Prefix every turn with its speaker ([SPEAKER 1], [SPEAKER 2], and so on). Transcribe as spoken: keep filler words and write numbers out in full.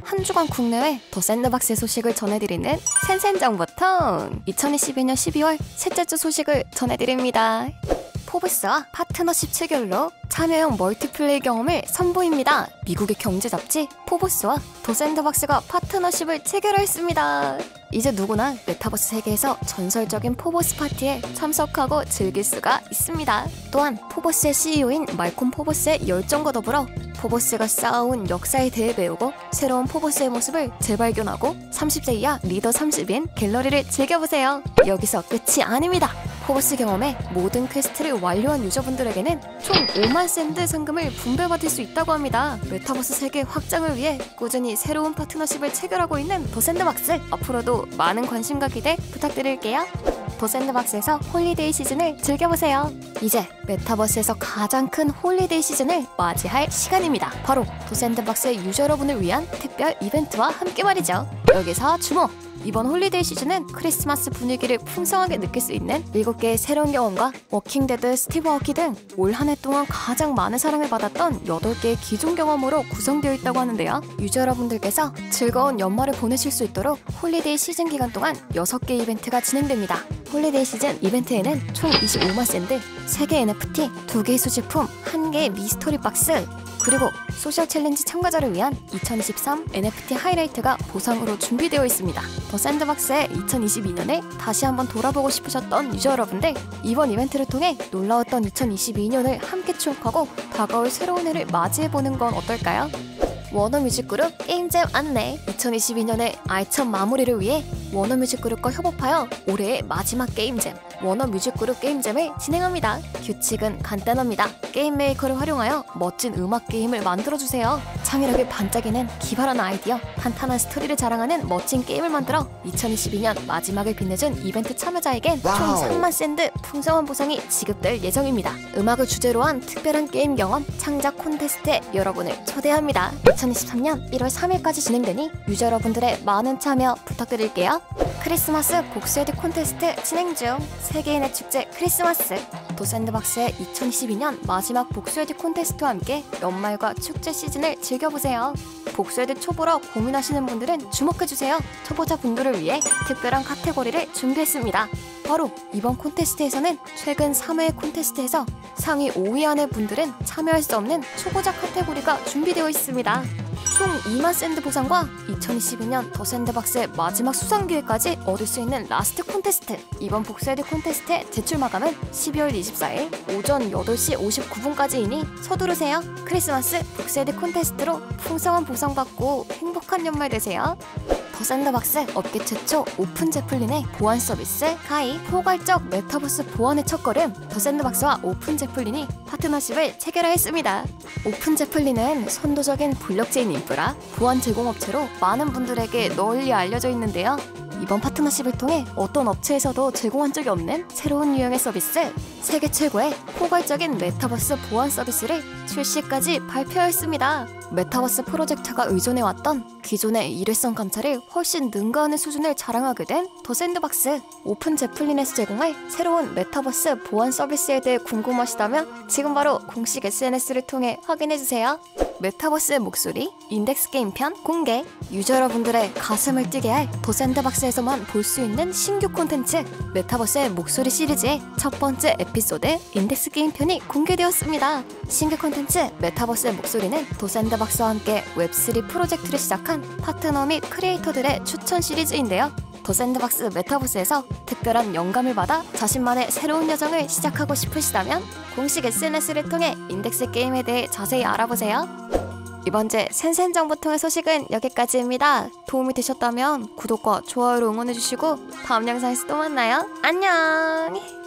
[SPEAKER 1] 한 주간 국내외 더 샌드박스의 소식을 전해드리는 센센정보통 이천이십이 년 십이월 셋째 주 소식을 전해드립니다. 포브스와 파트너십 체결로 참여형 멀티플레이 경험을 선보입니다. 미국의 경제 잡지 포브스와 더 샌드박스가 파트너십을 체결했습니다. 이제 누구나 메타버스 세계에서 전설적인 포브스 파티에 참석하고 즐길 수가 있습니다. 또한 포브스의 씨이오인 말콤 포브스의 열정과 더불어 포브스가 쌓아온 역사에 대해 배우고 새로운 포브스의 모습을 재발견하고 삼십 세 이하 리더 삼십인 갤러리를 즐겨보세요. 여기서 끝이 아닙니다. 포브스 경험에 모든 퀘스트를 완료한 유저분들에게는 총 오만 샌드 상금을 분배받을 수 있다고 합니다. 메타버스 세계 확장을 위해 꾸준히 새로운 파트너십을 체결하고 있는 더 샌드박스, 앞으로도 많은 관심과 기대 부탁드릴게요. 더 샌드박스에서 홀리데이 시즌을 즐겨보세요. 이제 메타버스에서 가장 큰 홀리데이 시즌을 맞이할 시간입니다. 바로 더 샌드박스의 유저 여러분을 위한 특별 이벤트와 함께 말이죠. 여기서 주목! 이번 홀리데이 시즌은 크리스마스 분위기를 풍성하게 느낄 수 있는 일곱 개의 새로운 경험과 워킹데드, 스티브 어키 등 올 한 해 동안 가장 많은 사랑을 받았던 여덟 개의 기존 경험으로 구성되어 있다고 하는데요. 유저 여러분들께서 즐거운 연말을 보내실 수 있도록 홀리데이 시즌 기간 동안 여섯 개 이벤트가 진행됩니다. 홀리데이 시즌 이벤트에는 총 이십오만 샌드, 세 개 엔에프티, 두 개의 수집품, 한 개의 미스터리 박스, 그리고 소셜 챌린지 참가자를 위한 이천이십삼 엔에프티 하이라이트가 보상으로 준비되어 있습니다. 더 샌드박스의 이천이십이 년을 다시 한번 돌아보고 싶으셨던 유저 여러분들, 이번 이벤트를 통해 놀라웠던 이천이십이 년을 함께 추억하고 다가올 새로운 해를 맞이해보는 건 어떨까요? 워너뮤직그룹 게임잼 안내. 이천이십이 년의 알찬 마무리를 위해 워너뮤직그룹과 협업하여 올해의 마지막 게임잼 워너뮤직그룹 게임잼을 진행합니다. 규칙은 간단합니다. 게임 메이커를 활용하여 멋진 음악 게임을 만들어주세요. 창의력이 반짝이는 기발한 아이디어, 탄탄한 스토리를 자랑하는 멋진 게임을 만들어 이천이십이 년 마지막을 빛내준 이벤트 참여자에겐 총 삼만 샌드 풍성한 보상이 지급될 예정입니다. 음악을 주제로 한 특별한 게임 경험 창작 콘테스트에 여러분을 초대합니다. 이천이십삼 년 일월 삼일까지 진행되니 유저 여러분들의 많은 참여 부탁드릴게요. 크리스마스 복수헤드 콘테스트 진행 중. 세계인의 축제 크리스마스. 더 샌드박스의 이천이십이 년 마지막 복수헤드 콘테스트와 함께 연말과 축제 시즌을 즐겨보세요. 복수헤드 초보라 고민하시는 분들은 주목해주세요. 초보자 분들을 위해 특별한 카테고리를 준비했습니다. 바로 이번 콘테스트에서는 최근 삼 회 콘테스트에서 상위 오 위 안의 분들은 참여할 수 없는 초보자 카테고리가 준비되어 있습니다. 총 이만 샌드 보상과 이천이십이 년 더 샌드박스의 마지막 수상 기회까지 얻을 수 있는 라스트 콘테스트. 이번 복수헤드 콘테스트의 제출 마감은 십이월 이십사일 오전 여덟 시 오십구 분까지이니 서두르세요. 크리스마스 복수헤드 콘테스트로 풍성한 보상 받고 행복한 연말 되세요. 더 샌드박스 업계 최초 오픈 제플린의 보안 서비스 가입. 포괄적 메타버스 보안의 첫걸음, 더 샌드박스와 오픈 제플린이 파트너십을 체결하였습니다. 오픈 제플린은 선도적인 블록체인 인프라, 보안 제공업체로 많은 분들에게 널리 알려져 있는데요. 이번 파트너십을 통해 어떤 업체에서도 제공한 적이 없는 새로운 유형의 서비스, 세계 최고의 포괄적인 메타버스 보안 서비스를 출시까지 발표했습니다. 메타버스 프로젝트가 의존해왔던 기존의 일회성 감찰을 훨씬 능가하는 수준을 자랑하게 된 더 샌드박스. 오픈 제플린에서 제공할 새로운 메타버스 보안 서비스에 대해 궁금하시다면 지금 바로 공식 에스엔에스를 통해 확인해주세요. 메타버스의 목소리 인덱스 게임 편 공개. 유저 여러분들의 가슴을 뛰게 할 더 샌드박스에서만 볼 수 있는 신규 콘텐츠 메타버스의 목소리 시리즈의 첫 번째 에피소드 인덱스 게임 편이 공개되었습니다. 신규 콘텐츠 메타버스의 목소리는 더 샌드박스와 함께 웹쓰리 프로젝트를 시작한 파트너 및 크리에이터들의 추천 시리즈인데요. 더 샌드박스 메타버스에서 특별한 영감을 받아 자신만의 새로운 여정을 시작하고 싶으시다면 공식 에스엔에스를 통해 인덱스 게임에 대해 자세히 알아보세요. 이번 주 센센정보통의 소식은 여기까지입니다. 도움이 되셨다면 구독과 좋아요로 응원해주시고 다음 영상에서 또 만나요. 안녕!